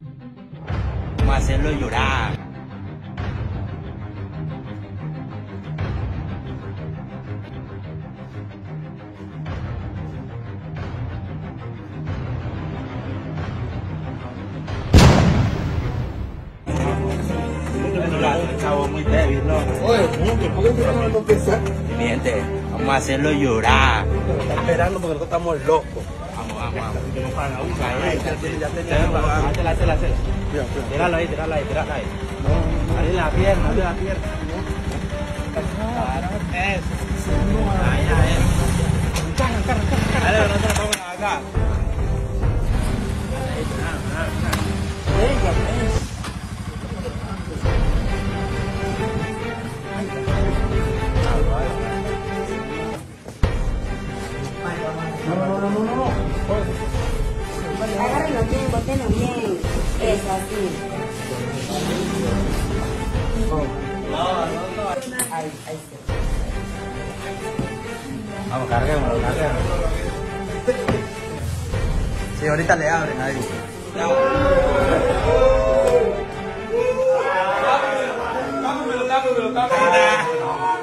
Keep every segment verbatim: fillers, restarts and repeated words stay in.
Vamos a hacerlo llorar. Chavo muy débil, ¿no? Oye, ¿cómo que pueden no pensar? Mi gente, vamos a hacerlo llorar. Está esperando porque nosotros estamos locos. Vamos, vamos, vamos. Ya tenía pagado. Hazla, hazla, hazla. Tíralo ahí, tíralo ahí, tíralo ahí. Dale la pierna, dale la pierna. Eso. Ahí, ahí. Carga, carga, carga. Dale, no se lo pongan acá. Venga, venga. No, no, no, no, no, no. Agárrenlo bien, bótenlo bien. Eso, así. Ahí, ahí sí. Vamos, carguémoslo, carguémoslo. Sí, ahorita le abren ahí. Cámbiamelo, cámbiamelo, cámbiamelo.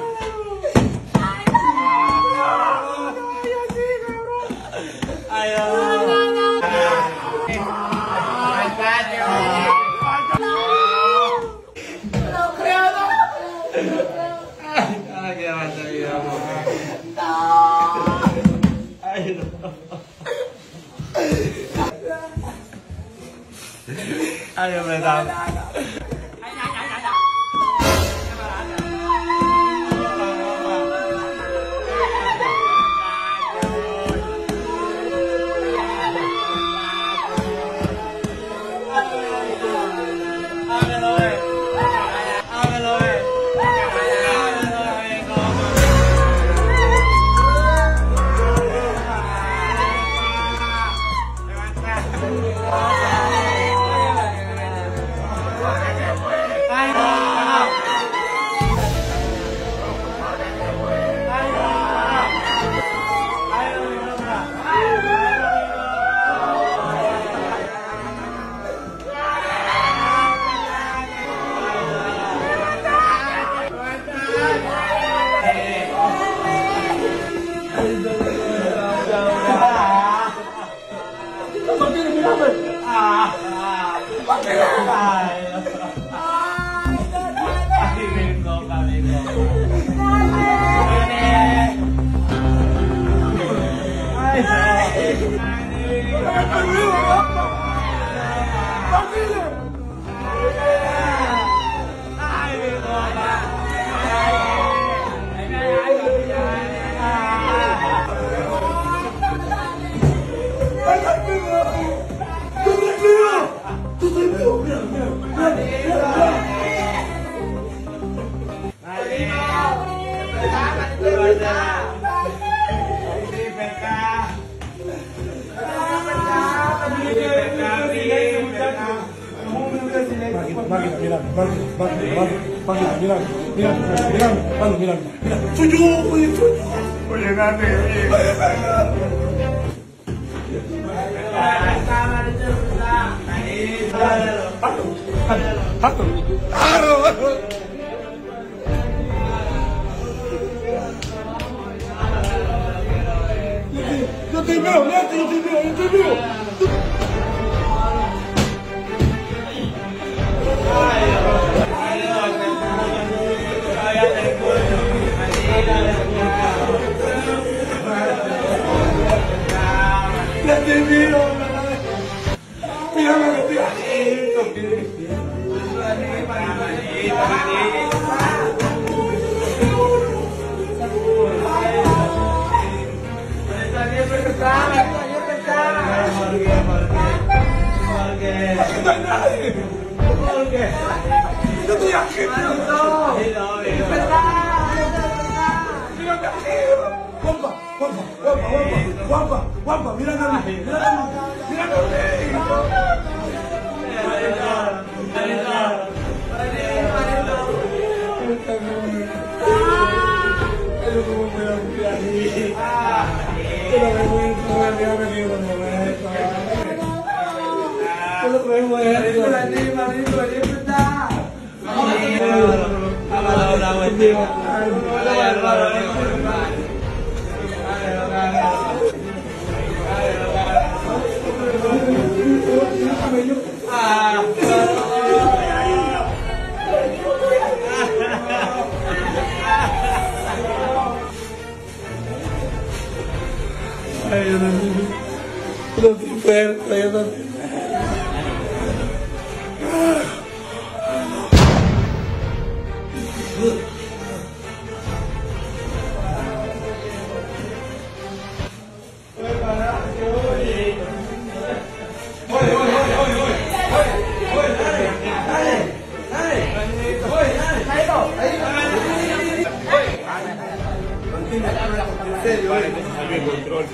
Ay, hombre, no. Máquina, mira, máquina, máquina, máquina, mira, mira, mira, mira, mira, mira, soy yo, oye, soy yo. Oye, date, oye. Harto, harto, harto. Yo te veo, yo te veo, yo te veo. Ya te miro, mírame, tía. Yo estoy aquí, mírame aquí. Guapa, guapa, guapa, guapa, guapa, guapa, mírame a mí, mírame a mí, mírame a mí. Ay, yo no no estoy fuerte, yo no. Control,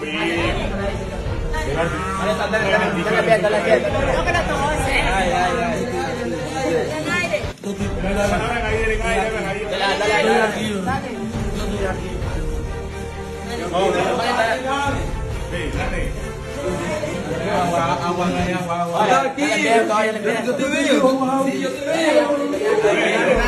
agua, agua, agua, agua. Aquí, yo te veo. Sí, yo te veo.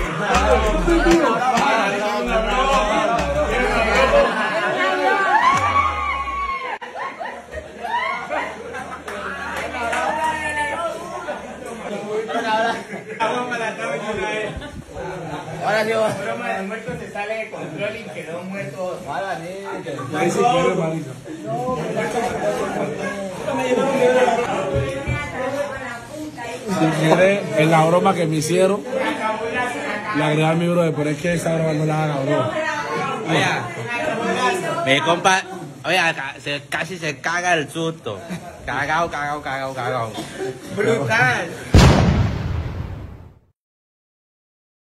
Ahora sí, broma del muerto se sale de control y quedó muerto. Ahí sí quiere, marica. Si quiere, en la broma que me hicieron, le agregar mi brother, pero es que esa broma no la haga, bro. Oye, mi compa, oye, se, casi se caga el susto. Cagao, cagao, cagao, cagao. Brutal.